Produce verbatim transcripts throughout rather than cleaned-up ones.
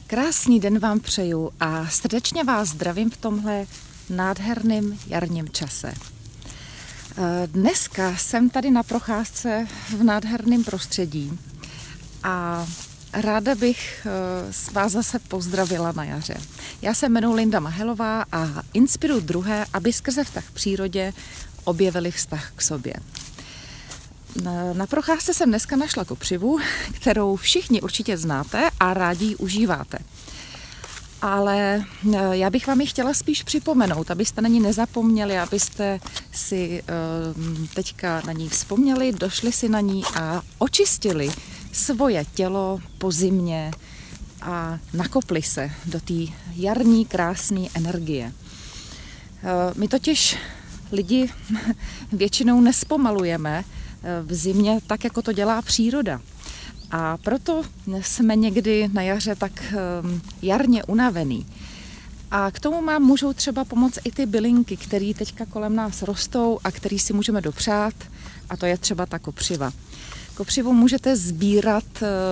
Krásný den vám přeju a srdečně vás zdravím v tomhle nádherném jarním čase. Dneska jsem tady na procházce v nádherném prostředí a ráda bych vás zase pozdravila na jaře. Já se jmenuji Linda Mahelová a inspiruji druhé, aby skrze vztah k přírodě objevili vztah k sobě. Na procházce jsem dneska našla kopřivu, kterou všichni určitě znáte a rádi ji užíváte. Ale já bych vám ji chtěla spíš připomenout, abyste na ní nezapomněli, abyste si teďka na ní vzpomněli, došli si na ní a očistili svoje tělo po zimě a nakopli se do té jarní krásné energie. My totiž lidi většinou nespomalujeme v zimě tak, jako to dělá příroda. A proto jsme někdy na jaře tak jarně unavený. A k tomu nám můžou třeba pomoct i ty bylinky, které teďka kolem nás rostou a které si můžeme dopřát. A to je třeba ta kopřiva. Kopřivu můžete sbírat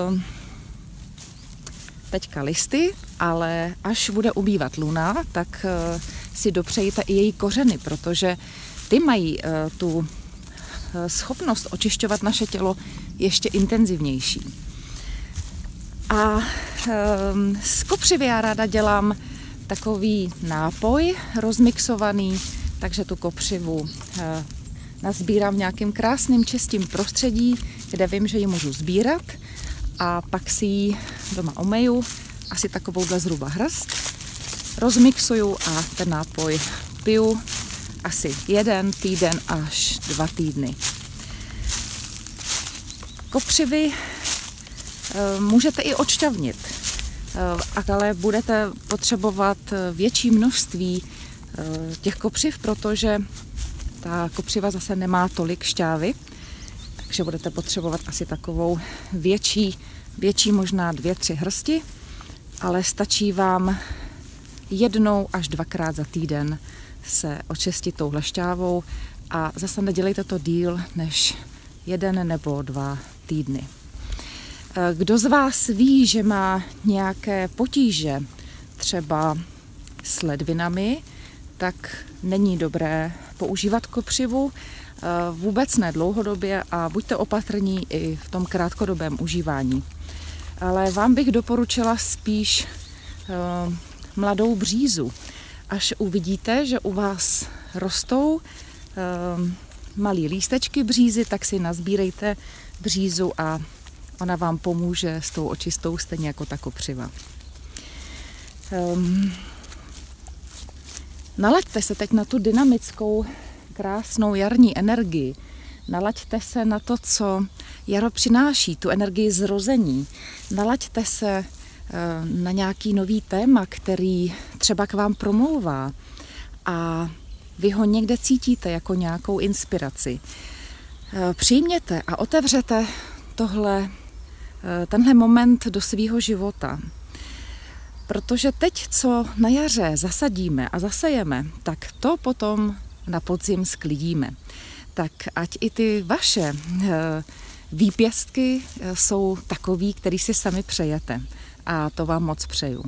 teďka listy, ale až bude ubývat luna, tak si dopřejte i její kořeny, protože ty mají tu schopnost očišťovat naše tělo ještě intenzivnější. A z kopřivy já ráda dělám takový nápoj rozmixovaný, takže tu kopřivu nazbírám v nějakém krásném čistém prostředí, kde vím, že ji můžu sbírat a pak si ji doma omeju, asi takovouhle zhruba hrst, rozmixuju a ten nápoj piju asi jeden týden až dva týdny. Kopřivy můžete i odšťavnit, ale budete potřebovat větší množství těch kopřiv, protože ta kopřiva zase nemá tolik šťávy, takže budete potřebovat asi takovou větší, větší možná dvě, tři hrsti, ale stačí vám jednou až dvakrát za týden se očistit touhle šťávou a zase nedělejte to díl než jeden nebo dva týdny. Kdo z vás ví, že má nějaké potíže třeba s ledvinami, tak není dobré používat kopřivu, vůbec ne dlouhodobě a buďte opatrní i v tom krátkodobém užívání. Ale vám bych doporučila spíš uh, mladou břízu. Až uvidíte, že u vás rostou uh, malý lístečky břízy, tak si nazbírejte břízu a ona vám pomůže s tou očistou stejně jako ta kopřiva. Um, nalaďte se teď na tu dynamickou, krásnou jarní energii. Nalaďte se na to, co jaro přináší, tu energii zrození. Nalaďte se uh, na nějaký nový téma, který třeba k vám promlouvá a vy ho někde cítíte jako nějakou inspiraci. Uh, přijměte a otevřete tohle, tenhle moment do svýho života. Protože teď, co na jaře zasadíme a zasejeme, tak to potom na podzim sklidíme. Tak ať i ty vaše výpěstky jsou takový, který si sami přejete. A to vám moc přeju.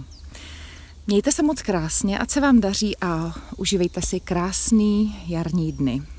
Mějte se moc krásně, ať se vám daří a užívejte si krásný jarní dny.